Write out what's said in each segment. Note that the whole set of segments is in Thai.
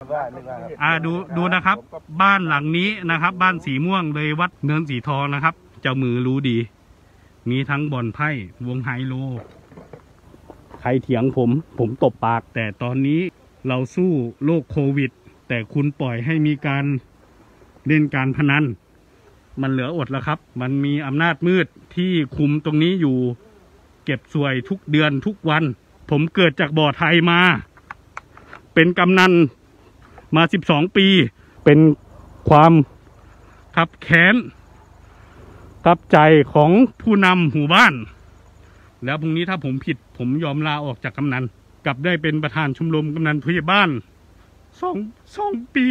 ดูนะครับบ้านหลังนี้นะครับบ้านสีม่วงเลยวัดเนินสีทองนะครับเจ้ามือรู้ดีมีทั้งบ่อนไพ่วงไฮโลใครเถียงผมตบปากแต่ตอนนี้เราสู้โรคโควิดแต่คุณปล่อยให้มีการเล่นการพนันมันเหลืออดแล้วครับมันมีอำนาจมืดที่คุมตรงนี้อยู่เก็บสวยทุกเดือนทุกวันผมเกิดจากบ่อไทยมาเป็นกำนันมา12 ปีเป็นความขับแค้นกับใจของผู้นำหมู่บ้านแล้วพรุ่งนี้ถ้าผมผิดผมยอมลาออกจากกำนันกลับได้เป็นประธานชมรมกำนันผู้ใหญ่บ้านสองปี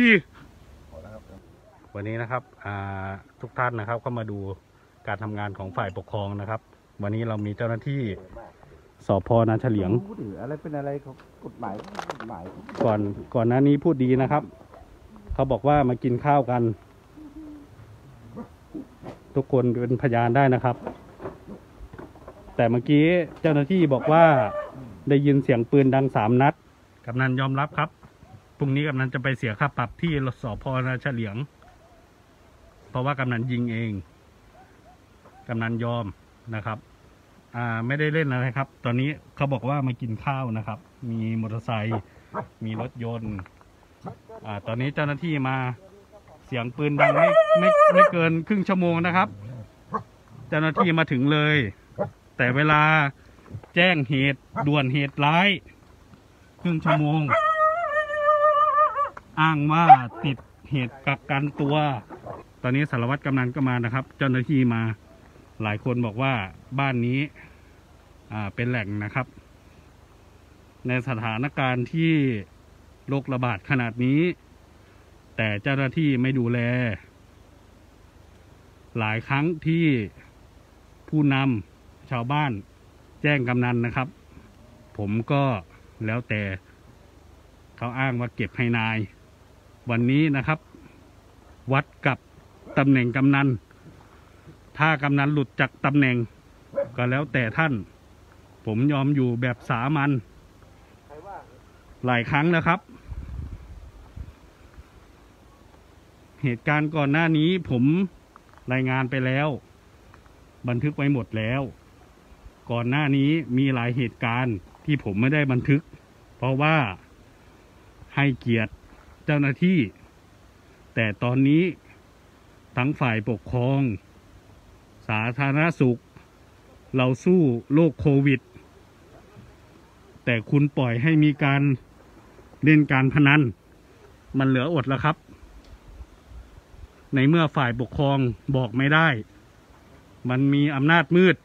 วันนี้นะครับทุกท่านนะครับเข้ามาดูการทำงานของฝ่ายปกครองนะครับวันนี้เรามีเจ้าหน้าที่สพ.นาเฉลียงอะไรเป็นอะไรของกฎหมายก่อนหน้านี้พูดดีนะครับเขาบอกว่ามากินข้าวกันทุกคนเป็นพยานได้นะครับแต่เมื่อกี้เจ้าหน้าที่บอกว่าได้ยินเสียงปืนดัง3 นัดกำนันยอมรับครับพรุ่งนี้กำนันจะไปเสียค่าปรับที่สพ.นาเฉลียงเพราะว่ากำนันยิงเองกำนันยอมนะครับไม่ได้เล่นอะไรครับตอนนี้เขาบอกว่ามากินข้าวนะครับมีมอเตอร์ไซค์มีรถยนต์ตอนนี้เจ้าหน้าที่มาเสียงปืนดังไม่เกินครึ่งชั่วโมงนะครับเจ้าหน้าที่มาถึงเลยแต่เวลาแจ้งเหตุด่วนเหตุร้ายครึ่งชั่วโมงอ้างว่าติดเหตุกักกันตัวตอนนี้สารวัตรกำนันก็มานะครับเจ้าหน้าที่มาหลายคนบอกว่าบ้านนี้เป็นแหล่งนะครับในสถานการณ์ที่โรคระบาดขนาดนี้แต่เจ้าหน้าที่ไม่ดูแลหลายครั้งที่ผู้นำชาวบ้านแจ้งกำนันนะครับผมก็แล้วแต่เขาอ้างว่าเก็บให้นายวันนี้นะครับวัดกับตำแหน่งกำนันถ้ากำนันหลุดจากตำแหน่งก็แล้วแต่ท่านผมยอมอยู่แบบสามัญหลายครั้งแล้วครับเหตุการณ์ก่อนหน้านี้ผมรายงานไปแล้วบันทึกไว้หมดแล้วก่อนหน้านี้มีหลายเหตุการณ์ที่ผมไม่ได้บันทึกเพราะว่าให้เกียรติเจ้าหน้าที่แต่ตอนนี้ทั้งฝ่ายปกครองสาธารณสุขเราสู้โรคโควิดแต่คุณปล่อยให้มีการเล่นการพนันมันเหลืออดแล้วครับในเมื่อฝ่ายปกครองบอกไม่ได้มันมีอำนาจมืด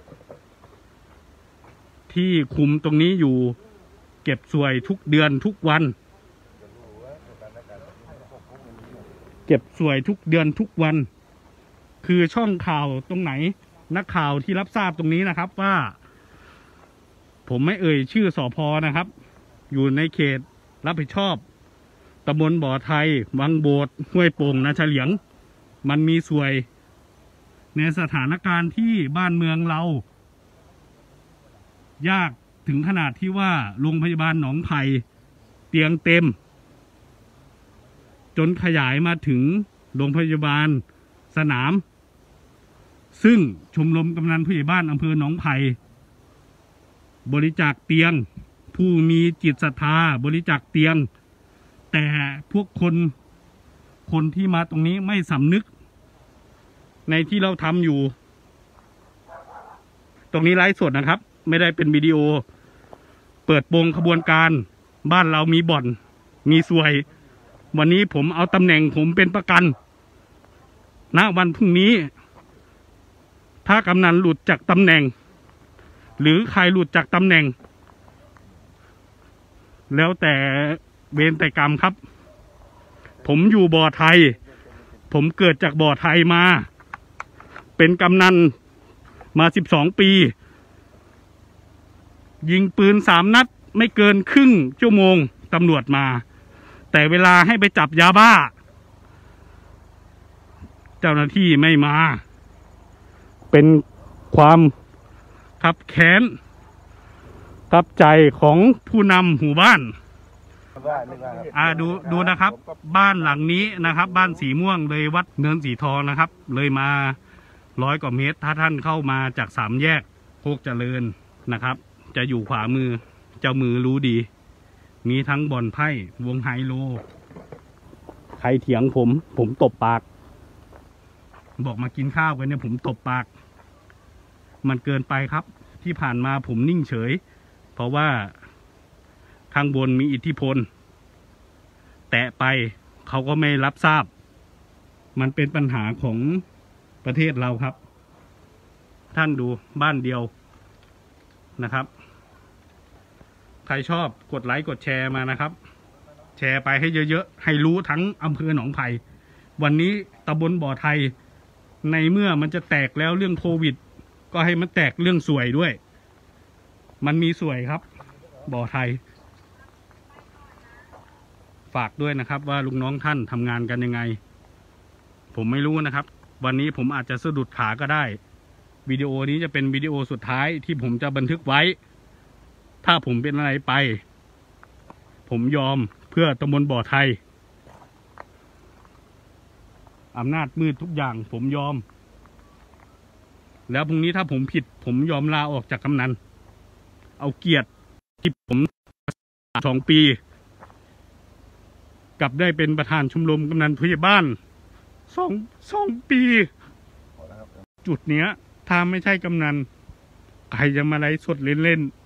ที่คุมตรงนี้อยู่เก็บสวยทุกเดือนทุกวันเก็บสวยทุกเดือนทุกวันคือช่องข่าวตรงไหนนักข่าวที่รับทราบตรงนี้นะครับว่าผมไม่เอ่ยชื่อสพ.นะครับอยู่ในเขตรับผิดชอบตำบลบ่อไทยวังโบดห้วยโป่งนาเฉลียงมันมีสวยในสถานการณ์ที่บ้านเมืองเรายากถึงขนาดที่ว่าโรงพยาบาลหนองไผ่เตียงเต็มจนขยายมาถึงโรงพยาบาลสนามซึ่งชมรมกำนันผู้ใหญ่บ้านอำเภอหนองไผ่บริจาคเตียงผู้มีจิตศรัทธาบริจาคเตียงแต่พวกคนที่มาตรงนี้ไม่สำนึกในที่เราทำอยู่ตรงนี้ไลฟ์สดนะครับไม่ได้เป็นวิดีโอเปิดโปงขบวนการบ้านเรามีบ่อนมีสวยวันนี้ผมเอาตำแหน่งผมเป็นประกันณวันพรุ่งนี้ถ้ากำนันหลุดจากตำแหน่งหรือใครหลุดจากตำแหน่งแล้วแต่เวรแต่กรรมครับผมอยู่บ่อไทยผมเกิดจากบ่อไทยมาเป็นกำนันมา12 ปียิงปืน3 นัดไม่เกินครึ่งชั่วโมงตำรวจมาแต่เวลาให้ไปจับยาบ้าเจ้าหน้าที่ไม่มาเป็นความขับแค้นกับใจของผู้นำหมู่บ้านดูนะครับ บ้านหลังนี้นะครับ บ้านสีม่วงเลยวัดเนินสีทองนะครับ เลยมา100 กว่าเมตรถ้าท่านเข้ามาจาก3 แยกโคกเจริญนะครับ จะอยู่ขวามือเจ้ามือรู้ดี มีทั้งบ่อนไพ่วงไฮโลใครเถียงผมตบปาก บอกมากินข้าวกันเนี่ยผมตบปาก มันเกินไปครับ ที่ผ่านมาผมนิ่งเฉย เพราะว่าข้างบนมีอิทธิพลแตะไปเขาก็ไม่รับทราบ มันเป็นปัญหาของประเทศเราครับ ท่านดูบ้านเดียวนะครับ ใครชอบกดไลค์กดแชร์มานะครับ แชร์ไปให้เยอะๆให้รู้ทั้งอำเภอหนองไผ่วันนี้ตำบลบ่อไทยในเมื่อมันจะแตกแล้วเรื่องโควิดก็ให้มันแตกเรื่องสวยด้วย มันมีสวยครับบ่อไทยฝากด้วยนะครับว่าลุงน้องท่านทำงานกันยังไงผมไม่รู้นะครับวันนี้ผมอาจจะสะดุดขาก็ได้วิดีโอนี้จะเป็นวิดีโอสุดท้ายที่ผมจะบันทึกไว้ถ้าผมเป็นอะไรไปผมยอมเพื่อตำบลบ่อไทยอำนาจมืดทุกอย่างผมยอมแล้วพรุ่งนี้ถ้าผมผิดผมยอมลาออกจากกำนันเอาเกียรติที่ผม2 ปีกลับได้เป็นประธานชมรมกำนันผู้ใหญ่บ้าน2 ปีจุดเนี้ยถ้าไม่ใช่กำนันใครจะมาไลฟ์สดเล่นๆ